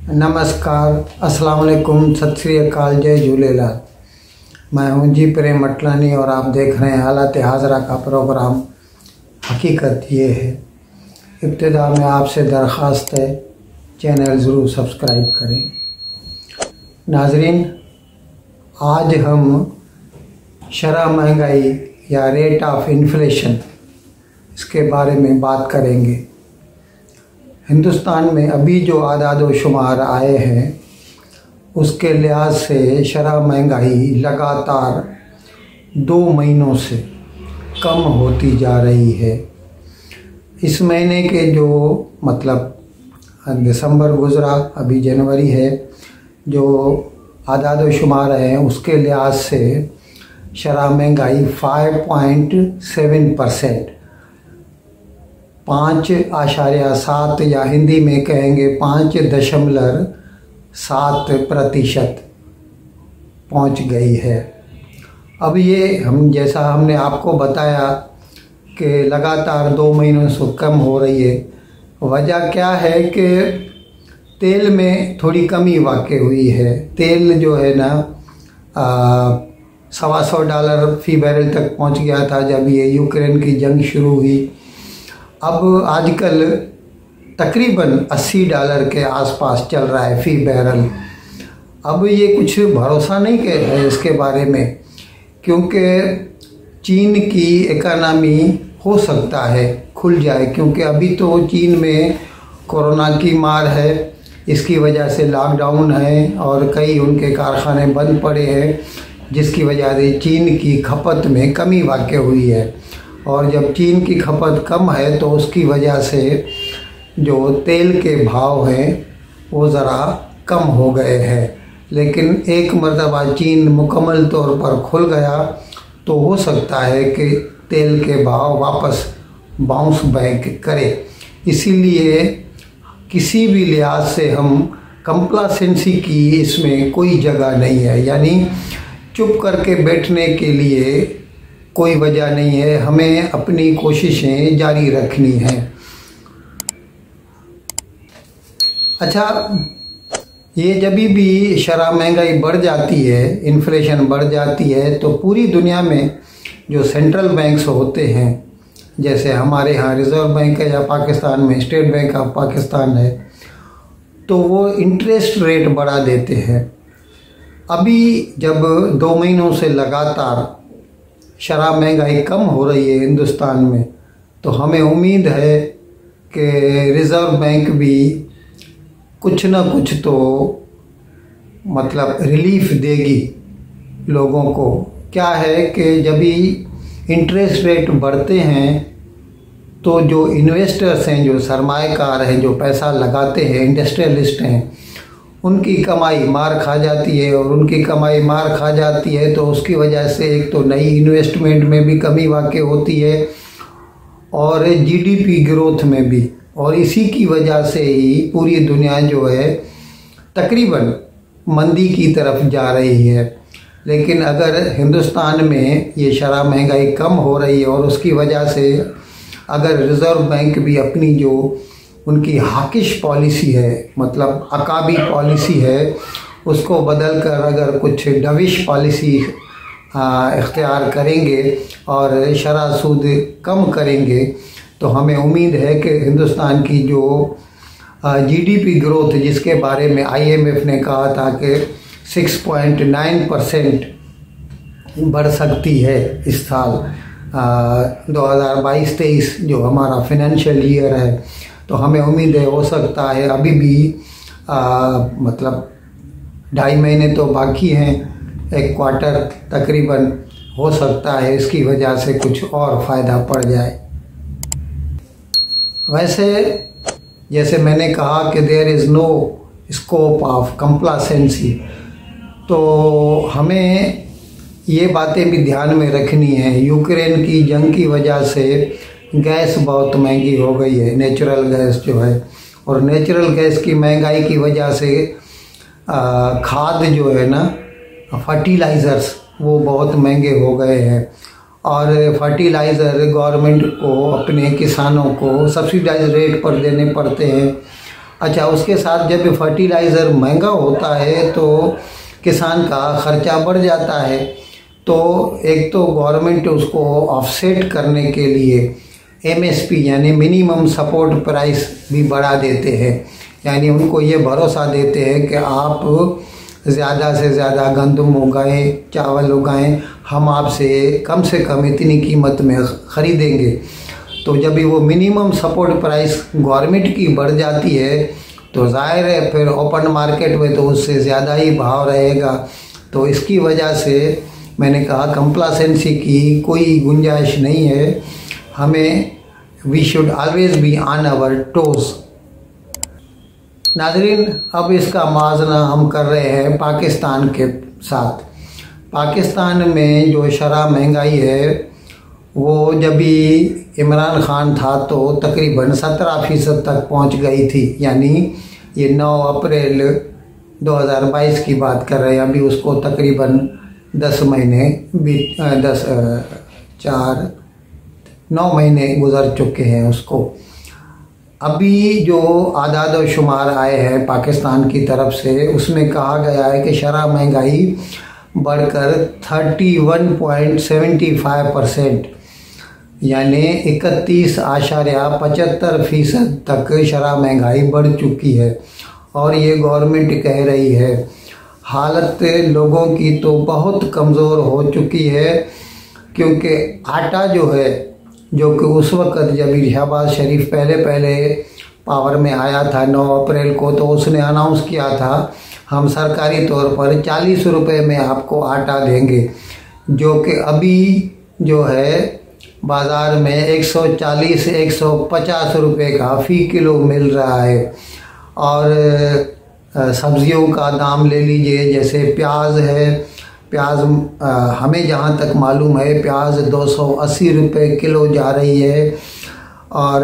नमस्कार, अस्सलाम वालेकुम, सत श्री अकाल, जय झूलेलाल। मैं हूं जी प्रेम मटलानी और आप देख रहे हैं हालात हाजरा का प्रोग्राम। हकीकत ये है, इब्तिदा में आपसे दरख्वास्त है चैनल ज़रूर सब्सक्राइब करें। नाजरीन, आज हम शरह महंगाई या रेट ऑफ इन्फ्लेशन इसके बारे में बात करेंगे। हिंदुस्तान में अभी जो आदाद व शुमार आए हैं उसके लिहाज से शरह महंगाई लगातार 2 महीनों से कम होती जा रही है। इस महीने के जो दिसंबर गुज़रा, अभी जनवरी है, जो आदाद व शुमार हैं उसके लिहाज से शरह महंगाई 5.7%, 5.7 या हिंदी में कहेंगे 5.7% पहुंच गई है। अब ये जैसा हमने आपको बताया कि लगातार 2 महीनों से कम हो रही है। वजह क्या है कि तेल में थोड़ी कमी वाक़ई हुई है। तेल जो है ना $125 फ़ी बैरल तक पहुंच गया था जब ये यूक्रेन की जंग शुरू हुई। अब आजकल तकरीबन $80 के आसपास चल रहा है फ़ी बैरल। अब ये कुछ भरोसा नहीं है इसके बारे में, क्योंकि चीन की इकॉनमी हो सकता है खुल जाए, क्योंकि अभी तो चीन में कोरोना की मार है, इसकी वजह से लॉकडाउन है और कई उनके कारखाने बंद पड़े हैं, जिसकी वजह से चीन की खपत में कमी वाक़ई हुई है। और जब चीन की खपत कम है तो उसकी वजह से जो तेल के भाव हैं वो ज़रा कम हो गए हैं। लेकिन एक मरतबा चीन मुकम्मल तौर पर खुल गया तो हो सकता है कि तेल के भाव वापस बाउंस बैक करे। इसीलिए किसी भी लिहाज से हम कंप्लासेंसी की इसमें कोई जगह नहीं है, यानी चुप करके बैठने के लिए कोई वजह नहीं है। हमें अपनी कोशिशें जारी रखनी हैं। अच्छा, ये जब भी शरह महंगाई बढ़ जाती है, इन्फ्लेशन बढ़ जाती है, तो पूरी दुनिया में जो सेंट्रल बैंक्स होते हैं, जैसे हमारे यहाँ रिज़र्व बैंक है या पाकिस्तान में स्टेट बैंक ऑफ पाकिस्तान है, तो वो इंटरेस्ट रेट बढ़ा देते हैं। अभी जब 2 महीनों से लगातार शरह महंगाई कम हो रही है हिंदुस्तान में, तो हमें उम्मीद है कि रिज़र्व बैंक भी कुछ ना कुछ तो रिलीफ देगी लोगों को। क्या है कि जब भी इंटरेस्ट रेट बढ़ते हैं तो जो इन्वेस्टर्स हैं, जो सरमाएकार हैं, जो पैसा लगाते हैं, इंडस्ट्रियलिस्ट हैं, उनकी कमाई मार खा जाती है। और उनकी कमाई मार खा जाती है तो उसकी वजह से एक तो नई इन्वेस्टमेंट में भी कमी वाक़ई होती है और जीडीपी ग्रोथ में भी। और इसी की वजह से ही पूरी दुनिया जो है तकरीबन मंदी की तरफ जा रही है। लेकिन अगर हिंदुस्तान में ये शरह महंगाई कम हो रही है और उसकी वजह से अगर रिज़र्व बैंक भी अपनी जो उनकी हाकिश पॉलिसी है, अकाबी पॉलिसी है, उसको बदल कर अगर कुछ डविश पॉलिसी इख्तियार करेंगे और शरह सूद कम करेंगे, तो हमें उम्मीद है कि हिंदुस्तान की जो जीडीपी ग्रोथ, जिसके बारे में IMF ने कहा था कि 6.9% बढ़ सकती है इस साल 2022-23 जो हमारा फाइनेंशियल ईयर है, तो हमें उम्मीद है हो सकता है। अभी भी 2.5 महीने तो बाकी हैं, 1 क्वार्टर तकरीबन, हो सकता है इसकी वजह से कुछ और फ़ायदा पड़ जाए। वैसे जैसे मैंने कहा कि there is no scope of complacency, तो हमें ये बातें भी ध्यान में रखनी है। यूक्रेन की जंग की वजह से गैस बहुत महंगी हो गई है, नेचुरल गैस जो है, और नेचुरल गैस की महंगाई की वजह से खाद जो है ना, फर्टिलाइज़र्स, वो बहुत महंगे हो गए हैं। और फर्टिलाइज़र गवर्नमेंट को अपने किसानों को सब्सिडाइज रेट पर देने पड़ते हैं। अच्छा, उसके साथ जब फर्टिलाइज़र महंगा होता है तो किसान का खर्चा बढ़ जाता है। तो एक तो गवर्नमेंट उसको ऑफसेट करने के लिए MSP यानी मिनिमम सपोर्ट प्राइस भी बढ़ा देते हैं, यानी उनको ये भरोसा देते हैं कि आप ज़्यादा से ज़्यादा गंदम उगाएं, चावल उगाएं, हम आपसे कम इतनी कीमत में ख़रीदेंगे। तो जब भी वो मिनिमम सपोर्ट प्राइस गवर्नमेंट की बढ़ जाती है तो जाहिर है फिर ओपन मार्केट में तो उससे ज़्यादा ही भाव रहेगा। तो इसकी वजह से मैंने कहा कंप्लासेंसी की कोई गुंजाइश नहीं है, हमें we should always be on our toes. नाज़रीन, अब इसका मुआवजा हम कर रहे हैं पाकिस्तान के साथ। पाकिस्तान में जो शरह महंगाई है वो जब भी इमरान खान था तो तकरीबन 17% तक पहुंच गई थी, यानी ये 9 अप्रैल 2022 की बात कर रहे हैं। अभी उसको तकरीबन 9 महीने गुजर चुके हैं उसको। अभी जो आदाद व शुमार आए हैं पाकिस्तान की तरफ से उसमें कहा गया है कि शरह महंगाई बढ़कर 31.75% यानी 31.75% तक शरह महंगाई बढ़ चुकी है। और ये गवर्नमेंट कह रही है हालत लोगों की तो बहुत कमज़ोर हो चुकी है, क्योंकि आटा जो है, जो कि उस वक़्त जब शहबाज शरीफ पहले पावर में आया था 9 अप्रैल को, तो उसने अनाउंस किया था हम सरकारी तौर पर 40 रुपये में आपको आटा देंगे, जो कि अभी जो है बाज़ार में 140-150 रुपये का फ़ी किलो मिल रहा है। और सब्जियों का दाम ले लीजिए, जैसे प्याज है, प्याज हमें जहाँ तक मालूम है प्याज 280 रुपये किलो जा रही है। और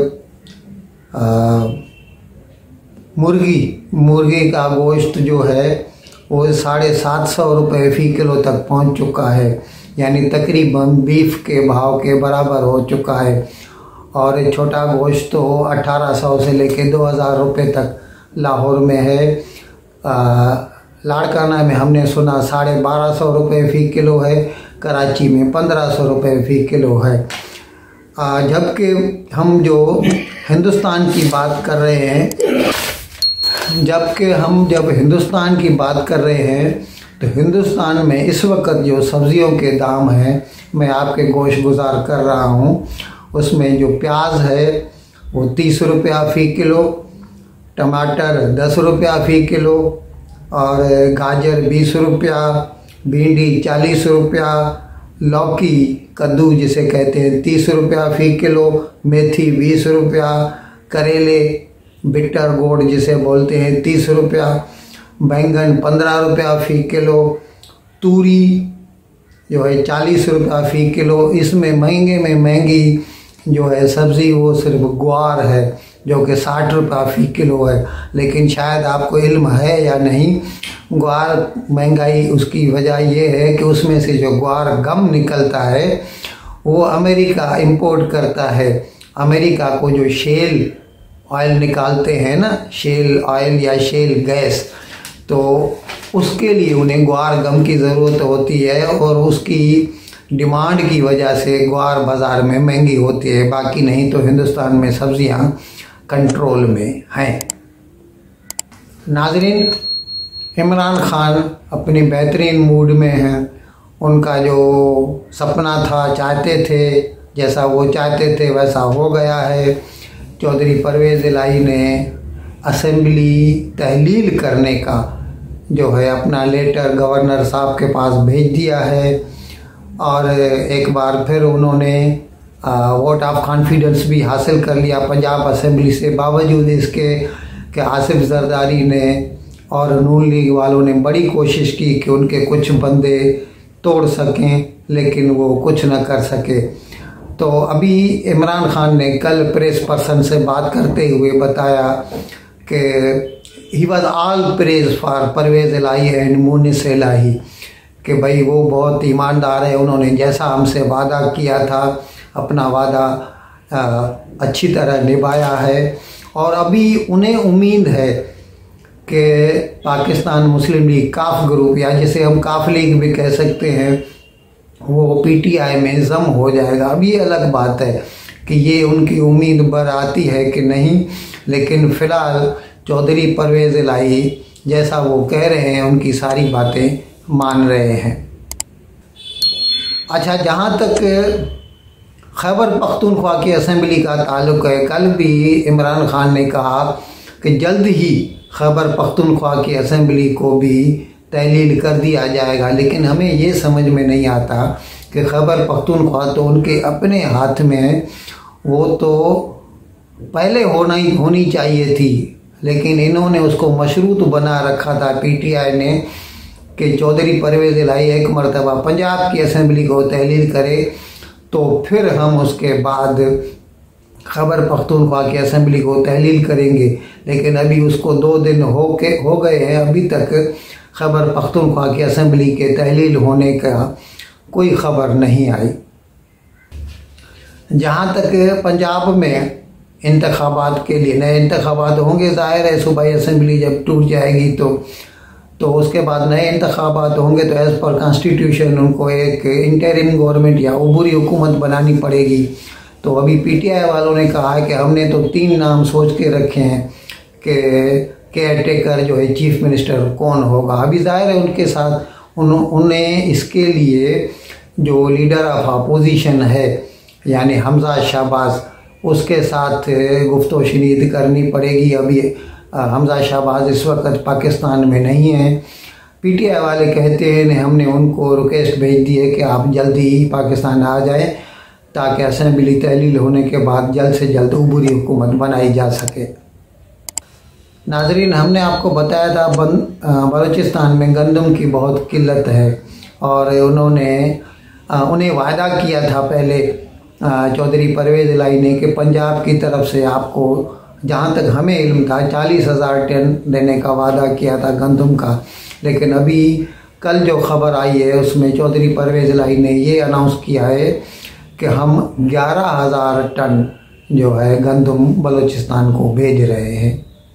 मुर्गी का गोश्त जो है वो 750 रुपये फ़ी किलो तक पहुँच चुका है, यानी तकरीबन बीफ के भाव के बराबर हो चुका है। और छोटा गोश्त तो 1800 से लेके 2000 रुपये तक लाहौर में है। लाड़काना में हमने सुना 1250 रुपये फ़ी किलो है, कराची में 1500 रुपये फ़ी किलो है। जबकि हम जो हिंदुस्तान की बात कर रहे हैं, जब हिंदुस्तान की बात कर रहे हैं तो हिंदुस्तान में इस वक्त जो सब्जियों के दाम हैं, मैं आपके गोश गुजार कर रहा हूँ, उसमें जो प्याज है वो 30 रुपया फ़ी किलो, टमाटर 10 रुपया फ़ी किलो, और गाजर 20 रुपया, भिंडी 40 रुपया, लौकी कद्दू जिसे कहते हैं 30 रुपया फ़ी किलो, मेथी 20 रुपया, करेले बिट्टर गोड जिसे बोलते हैं 30 रुपया, बैंगन 15 रुपया फ़ी किलो, तूरी जो है 40 रुपया फ़ी किलो। इसमें महंगे में महंगी जो है सब्ज़ी वो सिर्फ ग्वार है, जो कि 60 रुपया फ़ी किलो है। लेकिन शायद आपको इल्म है या नहीं, ग्वार महंगाई उसकी वजह ये है कि उसमें से जो ग्वार गम निकलता है वो अमेरिका इंपोर्ट करता है। अमेरिका को जो शेल ऑयल निकालते हैं ना, शेल ऑयल या शेल गैस, तो उसके लिए उन्हें ग्वार गम की ज़रूरत होती है और उसकी डिमांड की वजह से ग्वार बाज़ार में महंगी होती है। बाकी नहीं तो हिंदुस्तान में सब्जियां कंट्रोल में हैं। नाज़रीन, इमरान खान अपनी बेहतरीन मूड में हैं। उनका जो सपना था, चाहते थे, जैसा वो चाहते थे वैसा हो गया है। चौधरी परवेज़ इलाही ने असेंबली तहलील करने का जो है अपना लेटर गवर्नर साहब के पास भेज दिया है और एक बार फिर उन्होंने वोट ऑफ कॉन्फिडेंस भी हासिल कर लिया पंजाब असेंबली से। बावजूद इसके कि आसिफ जरदारी ने और नून लीग वालों ने बड़ी कोशिश की कि उनके कुछ बंदे तोड़ सकें, लेकिन वो कुछ न कर सके। तो अभी इमरान खान ने कल प्रेस पर्सन से बात करते हुए बताया कि he was all praise for Pervez Elahi and Moonis Elahi, कि भाई वो बहुत ईमानदार है, उन्होंने जैसा हमसे वादा किया था अपना वादा अच्छी तरह निभाया है और अभी उन्हें उम्मीद है कि पाकिस्तान मुस्लिम लीग काफ ग्रुप, या जिसे हम काफ लीग भी कह सकते हैं, वो पीटीआई में जम हो जाएगा। अब ये अलग बात है कि ये उनकी उम्मीद बर आती है कि नहीं, लेकिन फ़िलहाल चौधरी परवेज़ इलाही जैसा वो कह रहे हैं उनकी सारी बातें मान रहे हैं। अच्छा, जहाँ तक खैबर पख्तूनख्वा की असेंबली का ताल्लुक़ है, कल भी इमरान खान ने कहा कि जल्द ही खैबर पख्तूनख्वा की असेंबली को भी तहलील कर दिया जाएगा। लेकिन हमें ये समझ में नहीं आता कि खैबर पख्तूनख्वा तो उनके अपने हाथ में है, वो तो पहले होनी चाहिए थी, लेकिन इन्होंने उसको मशरूत बना रखा था पीटीआई ने कि चौधरी परवेज़ इलाही एक मरतबा पंजाब की असेंबली को तहलील करे तो फिर हम उसके बाद खैबर पख्तूनख्वा की असेंबली को तहलील करेंगे। लेकिन अभी उसको 2 दिन हो गए हैं, अभी तक खैबर पख्तूनख्वा की असेंबली के तहलील होने का कोई खबर नहीं आई। जहाँ तक पंजाब में इंतखाबात के लिए नए इंतखाबात होंगे, ज़ाहिर है सूबाई असेंबली जब टूट जाएगी तो उसके बाद नए इंतखाबात होंगे, तो एज़ पर कॉन्स्टिट्यूशन उनको एक इंटरिम गवर्नमेंट या उबूरी हुकूमत बनानी पड़ेगी। तो अभी पीटीआई वालों ने कहा है कि हमने तो 3 नाम सोच के रखे हैं कि केयर टेकर जो है चीफ मिनिस्टर कौन होगा। अभी ज़ाहिर है उनके साथ उन्हें इसके लिए जो लीडर ऑफ अपोजिशन है यानी हमजा शहबाज, उसके साथ गुफ्तो शनीद करनी पड़ेगी। अभी हमजा शहबाज इस वक्त पाकिस्तान में नहीं है। पीटीआई वाले कहते हैं हमने उनको रिक्वेस्ट भेज दी है कि आप जल्दी ही पाकिस्तान आ जाएं ताकि असेंबली तहलील होने के बाद जल्द से जल्द उबूरी हुकूमत बनाई जा सके। नाजरीन, हमने आपको बताया था बलूचिस्तान में गंदम की बहुत किल्लत है और उन्हें वायदा किया था पहले चौधरी परवेज़ इलाही ने कि पंजाब की तरफ से आपको, जहाँ तक हमें इल्म था, 40,000 टन देने का वादा किया था गंदम का। लेकिन अभी कल जो खबर आई है उसमें चौधरी परवेज़ इलाही ने ये अनाउंस किया है कि हम 11,000 टन जो है गंदम बलूचिस्तान को भेज रहे हैं।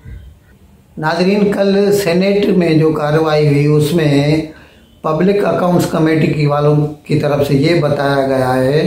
नाजरीन, कल सेनेट में जो कार्रवाई हुई उसमें पब्लिक अकाउंट्स कमेटी की वालों की तरफ से ये बताया गया है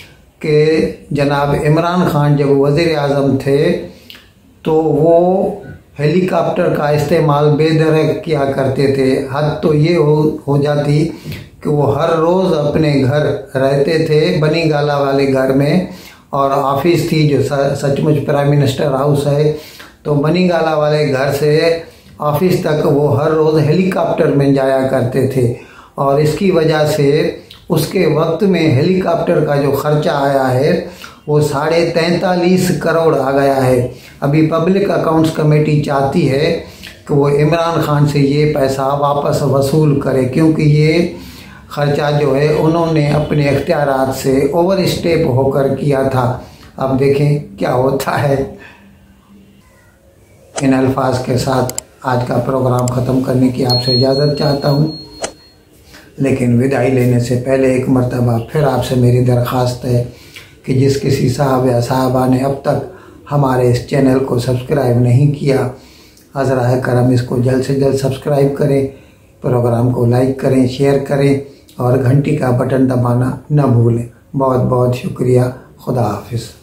कि जनाब इमरान खान जब वज़ीर आज़म थे तो वो हेलीकॉप्टर का इस्तेमाल बेदरक किया करते थे। हद तो ये हो जाती कि वो हर रोज़ अपने घर रहते थे, बनी गाला वाले घर में, और ऑफिस थी जो सचमुच प्राइम मिनिस्टर हाउस है। तो बनी गाला वाले घर से ऑफिस तक वो हर रोज़ हेलीकॉप्टर में जाया करते थे और इसकी वजह से उसके वक्त में हेलीकॉप्टर का जो खर्चा आया है वो 43.5 करोड़ आ गया है। अभी पब्लिक अकाउंट्स कमेटी चाहती है कि वो इमरान खान से ये पैसा वापस वसूल करे, क्योंकि ये खर्चा जो है उन्होंने अपने इख्तियारात से ओवर स्टेप होकर किया था। अब देखें क्या होता है। इन अल्फाज के साथ आज का प्रोग्राम ख़त्म करने की आपसे इजाज़त चाहता हूँ, लेकिन विदाई लेने से पहले एक मरतबा फिर आपसे मेरी दरख्वास्त है कि जिस किसी साहब या साहबा ने अब तक हमारे इस चैनल को सब्सक्राइब नहीं किया, अज़रा करम इसको जल्द से जल्द सब्सक्राइब करें, प्रोग्राम को लाइक करें, शेयर करें और घंटी का बटन दबाना न भूलें। बहुत बहुत शुक्रिया। खुदा हाफिज़।